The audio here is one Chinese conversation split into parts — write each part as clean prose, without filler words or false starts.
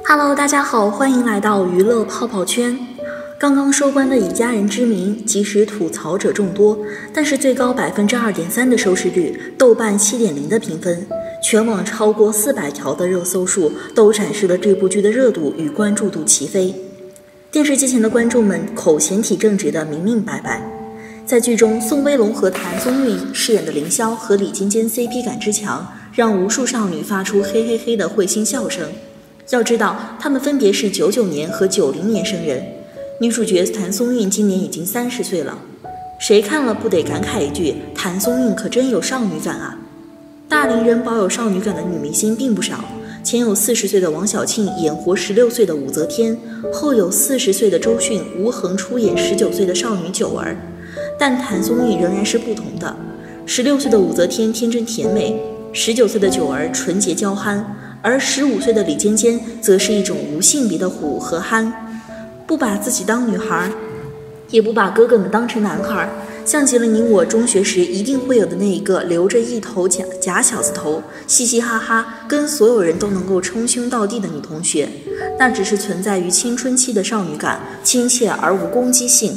Hello， 大家好，欢迎来到娱乐泡泡圈。刚刚收官的《以家人之名》，即使吐槽者众多，但是最高2.3%的收视率，豆瓣7.0的评分，全网超过400条的热搜数，都展示了这部剧的热度与关注度齐飞。电视机前的观众们口嫌体正直的明明白白。在剧中，宋威龙和谭松韵饰演的凌霄和李尖尖 CP 感之强，让无数少女发出嘿嘿嘿的会心笑声。要知道，他们分别是99年和90年生人。女主角谭松韵今年已经30岁了，谁看了不得感慨一句：谭松韵可真有少女感啊！大龄人保有少女感的女明星并不少，前有40岁的王晓庆演活16岁的武则天，后有40岁的周迅、吴恒出演19岁的少女九儿。但谭松韵仍然是不同的，16岁的武则天天真甜美，19岁的九儿纯洁娇憨，而15岁的李尖尖则是一种无性别的虎和憨，不把自己当女孩，也不把哥哥们当成男孩，像极了你我中学时一定会有的那一个留着一头假小子头，嘻嘻哈哈，跟所有人都能够称兄道弟的女同学。那只是存在于青春期的少女感，亲切而无攻击性。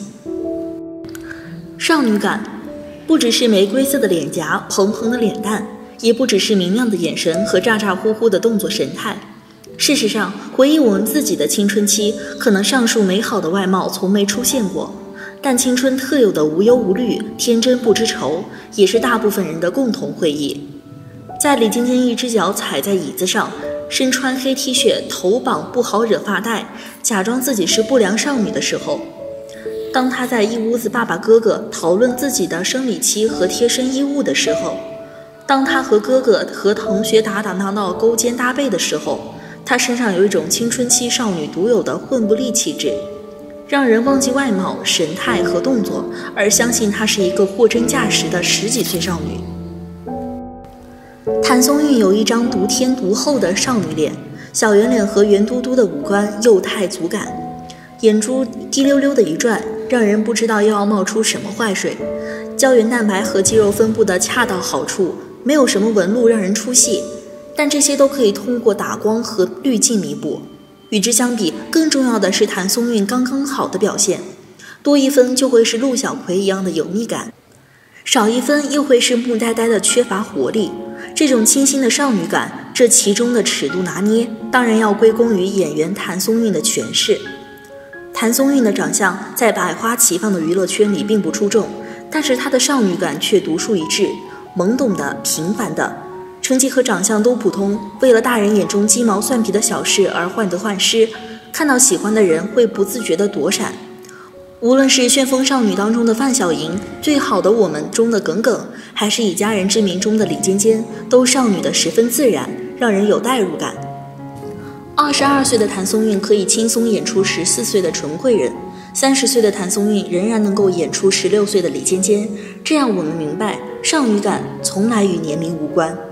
少女感不只是玫瑰色的脸颊、蓬蓬的脸蛋，也不只是明亮的眼神和咋咋呼呼的动作神态。事实上，回忆我们自己的青春期，可能上述美好的外貌从没出现过，但青春特有的无忧无虑、天真不知愁，也是大部分人的共同回忆。在李尖尖一只脚踩在椅子上，身穿黑 T 恤，头绑不好惹发带，假装自己是不良少女的时候，当她在一屋子爸爸哥哥讨论自己的生理期和贴身衣物的时候，当她和哥哥和同学打打闹闹勾肩搭背的时候，她身上有一种青春期少女独有的混不吝气质，让人忘记外貌、神态和动作，而相信她是一个货真价实的10几岁少女。谭松韵有一张独天独厚的少女脸，小圆脸和圆嘟嘟的五官幼态足感，眼珠滴溜溜的一转，让人不知道又要冒出什么坏水。胶原蛋白和肌肉分布的恰到好处，没有什么纹路让人出戏，但这些都可以通过打光和滤镜弥补。与之相比，更重要的是谭松韵刚刚好的表现，多一分就会是陆小葵一样的油腻感，少一分又会是木呆呆的缺乏活力。这种清新的少女感，这其中的尺度拿捏，当然要归功于演员谭松韵的诠释。谭松韵的长相在百花齐放的娱乐圈里并不出众，但是她的少女感却独树一帜，懵懂的、平凡的，成绩和长相都普通，为了大人眼中鸡毛蒜皮的小事而患得患失，看到喜欢的人会不自觉地躲闪。无论是《旋风少女》当中的范晓莹，《最好的我们》中的耿耿，还是《以家人之名》中的李尖尖，都少女的十分自然，让人有代入感。22岁的谭松韵可以轻松演出14岁的纯贵人，30岁的谭松韵仍然能够演出16岁的李尖尖，这让我们明白，少女感从来与年龄无关。